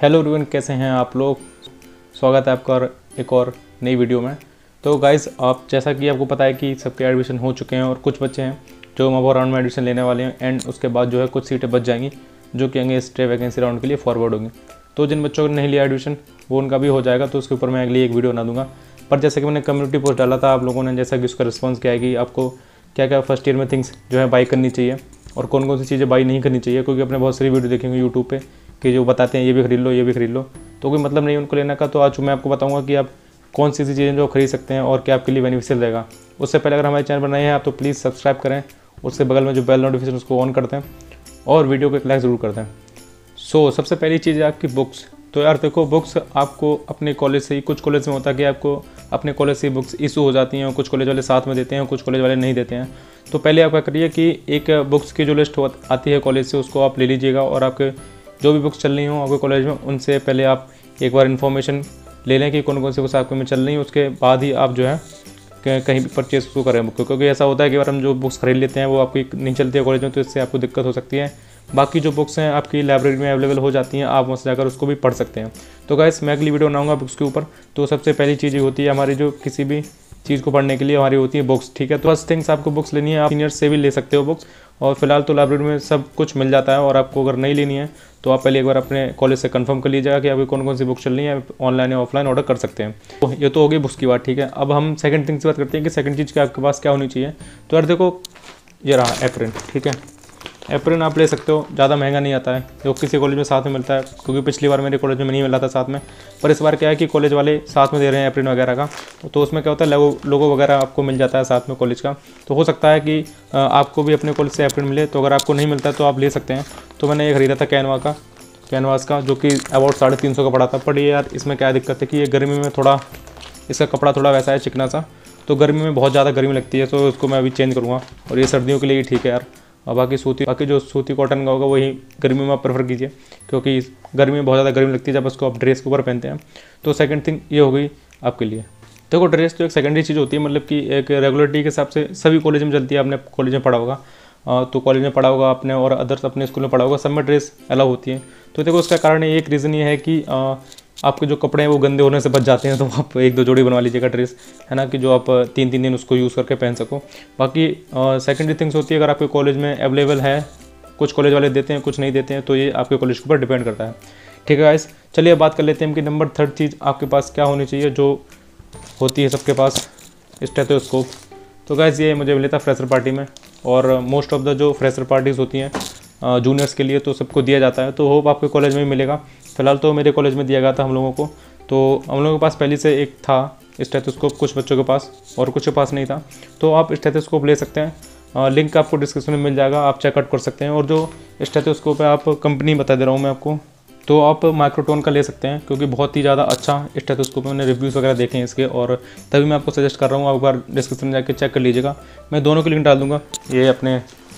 Hello everyone, कैसे हैं आप लोग। स्वागत है आपका एक और नई वीडियो में। तो गाइस, आप जैसा कि आपको पता है कि सबके एडमिशन हो चुके हैं और कुछ बच्चे हैं जो मॉक राउंड में एडमिशन लेने वाले हैं एंड उसके बाद जो है कुछ सीटें बच जाएंगी जो कि आगे स्टे वैकेंसी राउंड के लिए फॉरवर्ड होंगी। तो जिन बच्चों ने नहीं लिया एडमिशन वो उनका भी हो जाएगा, तो उसके ऊपर मैं अगली एक वीडियो बना दूंगा। पर जैसे कि मैंने कम्युनिटी पोस्ट डाला था, आप लोगों ने जैसा कि उसका रिस्पॉन्स किया है कि आपको क्या क्या फर्स्ट ईयर में थिंग्स जो है बाई करनी चाहिए और कौन कौन सी चीज़ें बाई नहीं करनी चाहिए, क्योंकि अपने बहुत सारी वीडियो देखेंगे यूट्यूब पे कि जो बताते हैं ये भी खरीद लो ये भी खरीद लो, तो कोई मतलब नहीं उनको लेने का। तो आज मैं आपको बताऊंगा कि आप कौन सी चीज़ें जो खरीद सकते हैं और क्या आपके लिए बेनिफिशियल रहेगा। उससे पहले अगर हमारे चैनल पर नए हैं आप तो प्लीज़ सब्सक्राइब करें, उससे बगल में जो बेल नोटिफिकेशन उसको ऑन करते हैं और वीडियो को एक लाइक ज़रूर करते हैं। सबसे पहली चीज़ है आपकी बुक्स। तो यार देखो, बुक्स आपको अपने कॉलेज से ही, कुछ कॉलेज में होता है कि आपको अपने कॉलेज से ही बुक्स इशू हो जाती हैं और कुछ कॉलेज वाले साथ में देते हैं, कुछ कॉलेज वाले नहीं देते हैं। तो पहले आप क्या करिए कि एक बुक्स की जो लिस्ट आती है कॉलेज से उसको आप ले लीजिएगा और आपके जो भी बुक्स चल रही हों आपके कॉलेज में उनसे पहले आप एक बार इन्फॉर्मेशन ले लें कि कौन कौन सी बुक्स आपके में चल रही हैं। उसके बाद ही आप जो है कहीं भी परचेज उसको करें बुक, क्योंकि ऐसा होता है कि बार हम जो बुक्स खरीद लेते हैं वो आपकी नहीं चलती है कॉलेज में, तो इससे आपको दिक्कत हो सकती है। बाकी जो बुक्स हैं आपकी लाइब्रेरी में अवेलेबल हो जाती हैं, आप वहाँ से जाकर उसको भी पढ़ सकते हैं। तो गाइस, मैं अगली वीडियो बनाऊंगा बुक्स के ऊपर। तो सबसे पहली चीज़ ये होती है हमारी जो किसी भी चीज़ को पढ़ने के लिए हमारी होती है बुक्स, ठीक है। तो फर्स्ट थिंग्स आपको बुक्स लेनी है, आप सीनियर्स से भी ले सकते हो बुक्स, और फिलहाल तो लाइब्रेरी में सब कुछ मिल जाता है। और आपको अगर नहीं लेनी है तो आप पहले एक बार अपने कॉलेज से कंफर्म कर लीजिएगा कि आपकी कौन कौन सी बुक चल रही है, ऑनलाइन या ऑफलाइन ऑर्डर कर सकते हैं। तो ये तो हो गई बुक्स की बात, ठीक है। अब हम सेकंड थिंग्स की बात करते हैं कि सेकंड चीज़ आपके पास क्या होनी चाहिए। तो यार देखो, ये रहा एप्रिन, ठीक है। एप्रिन आप ले सकते हो, ज़्यादा महंगा नहीं आता है, जो किसी कॉलेज में साथ में मिलता है, क्योंकि पिछली बार मेरे कॉलेज में नहीं मिला था साथ में। पर इस बार क्या है कि कॉलेज वाले साथ में दे रहे हैं एप्रिन वगैरह का, तो उसमें क्या होता है लोगो वगैरह आपको मिल जाता है साथ में कॉलेज का। तो हो सकता है कि आपको भी अपने कॉलेज से एप्रिन मिले, तो अगर आपको नहीं मिलता है तो आप ले सकते हैं। तो मैंने ये खरीदा था कैनवास का, जो कि अबाउट 350 का पड़ा था। पर ये यार इसमें क्या दिक्कत है कि ये गर्मी में थोड़ा इसका कपड़ा थोड़ा वैसा है चिकना सा, तो गर्मी में बहुत ज़्यादा गर्मी लगती है, तो उसको मैं अभी चेंज करूँगा। और ये सर्दियों के लिए ही ठीक है यार। और बाकी जो सूती कॉटन का होगा वही गर्मी में आप प्रेफर कीजिए, क्योंकि गर्मी में बहुत ज़्यादा गर्मी लगती है जब उसको आप ड्रेस के ऊपर पहनते हैं। तो सेकंड थिंग ये हो गई आपके लिए। देखो, ड्रेस तो एक सेकेंडरी चीज़ होती है, मतलब कि एक रेगुलरिटी के हिसाब से सभी कॉलेज में चलती है। आपने कॉलेज में पढ़ा होगा तो कॉलेज में पढ़ा होगा आपने, और अदर्स अपने स्कूल में पढ़ा होगा, सब में ड्रेस अलाउ होती है। तो देखो, उसका कारण एक रीज़न ये है कि आपके जो कपड़े हैं वो गंदे होने से बच जाते हैं, तो आप एक दो जोड़ी बनवा लीजिएगा ड्रेस, है ना, कि जो आप 3-3 दिन उसको यूज़ करके पहन सको। बाकी सेकेंडरी थिंग्स होती है, अगर आपके कॉलेज में अवेलेबल है, कुछ कॉलेज वाले देते हैं कुछ नहीं देते हैं, तो ये आपके कॉलेज के ऊपर डिपेंड करता है, ठीक है गाइस। चलिए बात कर लेते हैं कि नंबर थर्ड चीज़ आपके पास क्या होनी चाहिए, जो होती है सबके पास, स्टेथोस्कोप। तो गाइस, ये मुझे मिला था फ्रेशर पार्टी में, और मोस्ट ऑफ द जो फ्रेशर पार्टीज़ होती हैं जूनियर्स के लिए तो सबको दिया जाता है। तो होप आपके कॉलेज में मिलेगा। फिलहाल तो मेरे कॉलेज में दिया गया था हम लोगों को। तो हम लोगों के पास पहले से एक था स्टेथोस्कोप, कुछ बच्चों के पास और कुछ के पास नहीं था। तो आप स्टेथोस्कोप ले सकते हैं, लिंक आपको डिस्क्रिप्शन में मिल जाएगा, आप चेकआउट कर सकते हैं। और जो स्टेथोस्कोप है, आप कंपनी बता दे रहा हूँ मैं आपको, तो आप माइक्रोटोन का ले सकते हैं, क्योंकि बहुत ही ज़्यादा अच्छा स्टेथोस्कोप है। मैंने रिव्यूज़ वगैरह देखे हैं इसके, और तभी मैं आपको सजेस्ट कर रहा हूँ। आप एक बार डिस्क्रिप्शन में जाकर चेक कर लीजिएगा। मैं दोनों की लिंक डाल दूँगा, ये अपने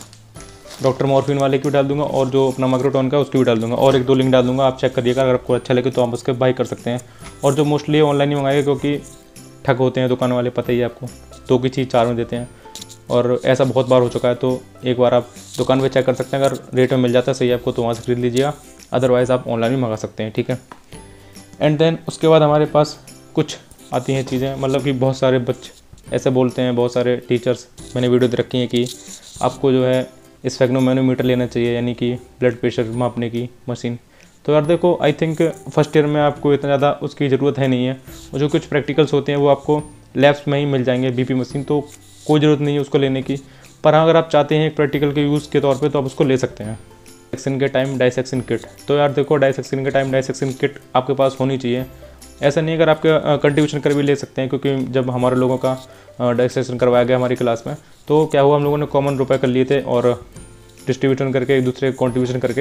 डॉक्टर मॉर्फिन वाले की भी डाल दूंगा और जो अपना माइक्रोटोन का उसकी भी डाल दूंगा, और एक दो लिंक डाल दूंगा, आप चेक करिएगा। अगर आपको अच्छा लगे तो आप उसके बाई कर सकते हैं। और जो मोस्टली ऑनलाइन ही मंगाएगा, क्योंकि ठग होते हैं दुकान वाले, पता ही है आपको, 2 की चीज़ 4 में देते हैं, और ऐसा बहुत बार हो चुका है। तो एक बार आप दुकान पर चेक कर सकते हैं, अगर रेट में मिल जाता है सही आपको तो वहाँ से खरीद लीजिएगा, अदरवाइज़ आप ऑनलाइन भी मंगा सकते हैं, ठीक है। एंड देन उसके बाद हमारे पास कुछ आती हैं चीज़ें, मतलब कि बहुत सारे बच्चे ऐसे बोलते हैं, बहुत सारे टीचर्स, मैंने वीडियो दे रखी है कि आपको जो है स्फेग्नोमैनोमीटर लेना चाहिए, यानी कि ब्लड प्रेशर मापने की मशीन। तो यार देखो, आई थिंक फर्स्ट ईयर में आपको इतना ज़्यादा उसकी ज़रूरत है नहीं है, और जो कुछ प्रैक्टिकल्स होते हैं वो आपको लैब्स में ही मिल जाएंगे, बीपी मशीन, तो कोई ज़रूरत नहीं है उसको लेने की। पर हाँ, अगर आप चाहते हैं एक प्रैक्टिकल के यूज़ के तौर पर तो आप उसको ले सकते हैं। डाइसेक्शन के टाइम डाइसेक्शन किट। तो यार देखो, डाइसेक्शन के टाइम डाइसेक्शन किट आपके पास होनी चाहिए। ऐसा नहीं, अगर आपके कंट्रीब्यूशन कर भी ले सकते हैं, क्योंकि जब हमारे लोगों का डाइसेक्शन करवाया गया हमारी क्लास में, तो क्या हुआ, हम लोगों ने कॉमन रुपए कर लिए थे और डिस्ट्रीब्यूशन करके एक दूसरे कंट्रीब्यूशन करके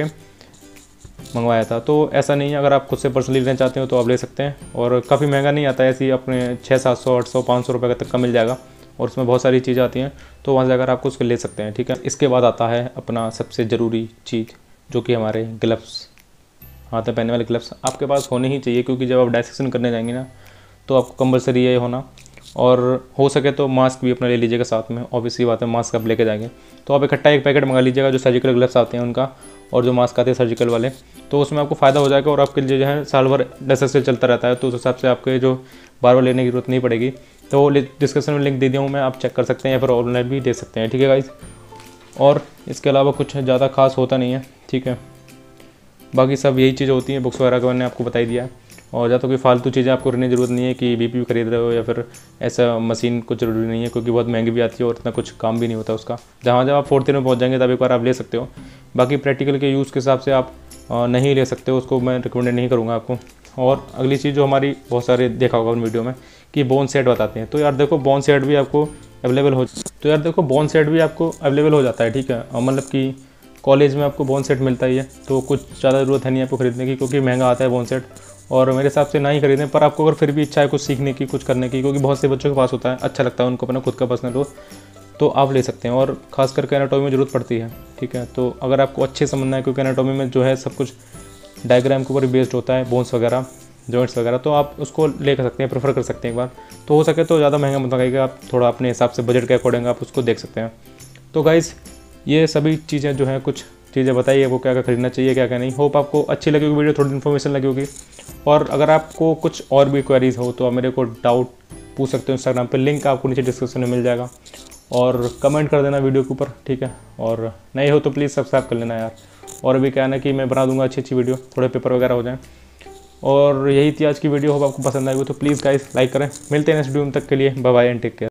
मंगवाया था। तो ऐसा नहीं है, अगर आप खुद से पर्सनली लेना चाहते हो तो आप ले सकते हैं, और काफ़ी महंगा नहीं आता है, ऐसी अपने 600, 700, 800, 500 रुपये तक का मिल जाएगा, और उसमें बहुत सारी चीज़ें आती हैं, तो वहाँ से अगर आपको उसको ले सकते हैं, ठीक है। इसके बाद आता है अपना सबसे ज़रूरी चीज़, जो कि हमारे ग्लव्स, हाथ में पहनने वाले ग्लव्स आपके पास होने ही चाहिए, क्योंकि जब आप डाइसेक्शन करने जाएंगे ना तो आपको कंपलसरी ये होना, और हो सके तो मास्क भी अपना ले लीजिएगा साथ में। ऑब्वियसली बात है, मास्क आप लेके जाएंगे तो आप इकट्ठा एक पैकेट मंगा लीजिएगा जो सर्जिकल ग्लव्स आते हैं उनका, और जो मास्क आते हैं सर्जिकल वाले, तो उसमें आपको फ़ायदा हो जाएगा और आपके लिए जो है साल भर से चलता रहता है, तो उस हिसाब से आपके जो बार बार लेने की जरूरत नहीं पड़ेगी। तो डिस्क्रिप्शन में लिंक दे दिया हूँ मैं, आप चेक कर सकते हैं या फिर ऑनलाइन भी दे सकते हैं, ठीक है गाइज़। और इसके अलावा कुछ ज़्यादा खास होता नहीं है, ठीक है। बाकी सब यही चीज़ें होती हैं, बुक्स वगैरह का मैंने आपको बता ही दिया है। और ज़्यादा कोई फालतू चीज़ें आपको करने की ज़रूरत नहीं है कि बीपी खरीद रहे हो या फिर ऐसा मशीन कुछ ज़रूरी नहीं है, क्योंकि बहुत महंगी भी आती है और इतना कुछ काम भी नहीं होता उसका। जब आप 4th ईयर में पहुँच जाएंगे तब एक बार आप ले सकते हो। बाकी प्रैक्टिकल के यूज़ के हिसाब से आप नहीं ले सकते हो, उसको मैं रिकमेंड नहीं करूँगा आपको। और अगली चीज़ जो हमारी बहुत सारे देखा होगा उन वीडियो में कि बोन सेट बताते हैं, तो यार देखो बोन सेट भी आपको अवेलेबल हो जाता है, ठीक है। मतलब कि कॉलेज में आपको बोन सेट मिलता ही है, तो कुछ ज़्यादा ज़रूरत है नहीं आपको ख़रीदने की, क्योंकि महंगा आता है बोन सेट। और मेरे हिसाब से ना ही खरीदें, पर आपको अगर फिर भी इच्छा है कुछ सीखने की, कुछ करने की, क्योंकि बहुत से बच्चों के पास होता है, अच्छा लगता है उनको अपना खुद का पर्सनल हो, तो आप ले सकते हैं। और ख़ास करके एनाटॉमी में ज़रूरत पड़ती है, ठीक है। तो अगर आपको अच्छे समझना है, क्योंकि एनाटॉमी में जो है सब कुछ डायग्राम के ऊपर बेस्ड होता है, बोन्स वगैरह, जॉइंट्स वगैरह, तो आप उसको ले सकते हैं, प्रेफर कर सकते हैं एक बार। तो हो सके तो ज़्यादा महंगा मत लगाइएगा, आप थोड़ा अपने हिसाब से बजट के अकॉर्डिंग आप उसको देख सकते हैं। तो गाइज़ ये सभी चीज़ें जो हैं, कुछ चीज़ें बताइए आपको क्या क्या खरीदना चाहिए, क्या क्या नहीं। होप आपको अच्छी लगी होगी वीडियो, थोड़ी इन्फॉर्मेशन लगी होगी। और अगर आपको कुछ और भी क्वेरीज हो तो आप मेरे को डाउट पूछ सकते हो इंस्टाग्राम पे, लिंक आपको नीचे डिस्क्रिप्शन में मिल जाएगा। और कमेंट कर देना वीडियो के ऊपर, ठीक है। और नए हो तो प्लीज़ सब्सक्राइब कर लेना यार। और अभी क्या है ना कि मैं बना दूंगा अच्छी वीडियो, थोड़े पेपर वगैरह हो जाएँ। और यही थी आज की वीडियो, होप आपको पसंद आई हो तो प्लीज़ गाइस लाइक करें। मिलते हैं नेक्स्ट वीडियो तक के लिए, bye bye and take care.